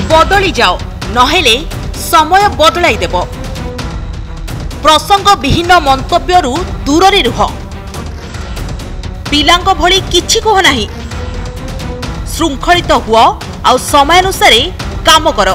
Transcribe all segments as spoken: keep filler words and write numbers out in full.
बदली जाओ नहेले समय बदलाई देव। प्रसंग विहीन मंतव्यरू दूर रे रुह। पिलांग भली किछि कह नाही। श्रृंखलित हुआ आ समयानुसार काम कर।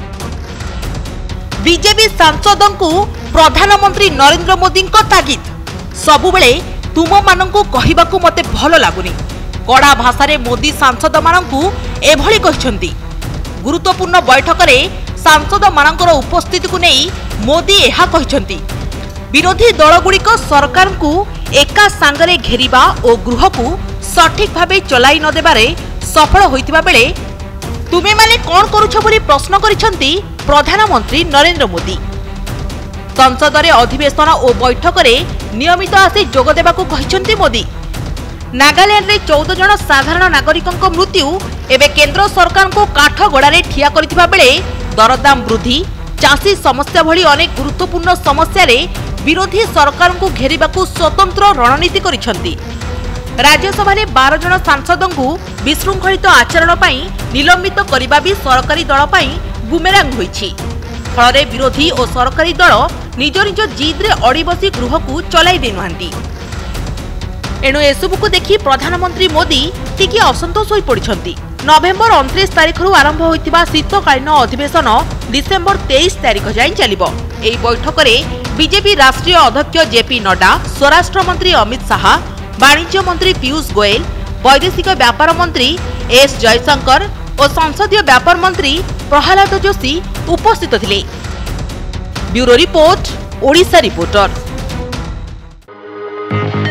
बीजेपी सांसदों को प्रधानमंत्री नरेंद्र मोदी तागिद। सबुबले तुम मानंकु कहिबाकु मते भल लागुनी। कड़ा भाषा रे मोदी सांसद मानंकु एभली कहिसंती। गुरुत्वपूर्ण बैठक रे सांसद मानंकर उपस्थिति को नहीं मोदी एहा कहिसंती। विरोधी दलगुड़िक सरकार को एका सांगरे घेरिबा और गृह को सठिक भावे चलाई न देबारे सफल होइतिबा बेले तुमे माने कोन करूछ बोली प्रश्न करिसंती प्रधानमंत्री नरेंद्र मोदी। संसद रे अधिवेशन और बैठक रे नियमित आसी जोग देबाकू कहिसंती मोदी। नागालैंड रे चौदह जन साधारण नागरिकों मृत्यु एवं केंद्र सरकार को काठगड़ा रे ठिया करिथिबा बेले दरदाम वृद्धि चाषी समस्या भली अनेक गुरुत्वपूर्ण समस्या रे विरोधी सरकार को घेरिबाकू स्वतंत्र रणनीति करिसंती। राज्यसभा रे बारह जन सांसदों को विशृंखलित आचरण पई निलंबित करिबा भी सरकारी दल पई बुमेरांग होईछि। फल विरोधी और सरकारी दल निज निज जिद रे अड़ी बसी गृह को चलाई देनुहांती। एणु एसबू को देखि प्रधानमंत्री मोदी टिके असंतोष होई पड़िछंती। नवेम्बर उनतीस तारिख रु आरंभ होइतिबा शीतकालीन अधिवेशन डिसेम्बर तेईस तारिख जाय चलिबो। एही बैठक रे बीजेपी राष्ट्रीय अध्यक्ष जेपी नड्डा, स्वराष्ट्र मंत्री अमित शाह, वाणिज्य मंत्री पीयूष गोयल, वैदेशिक व्यापार मंत्री एस जयशंकर और संसदीय व्यापार मंत्री प्रहलाद जोशी उपस्थित थिले। Bureau report, Odisha reporter.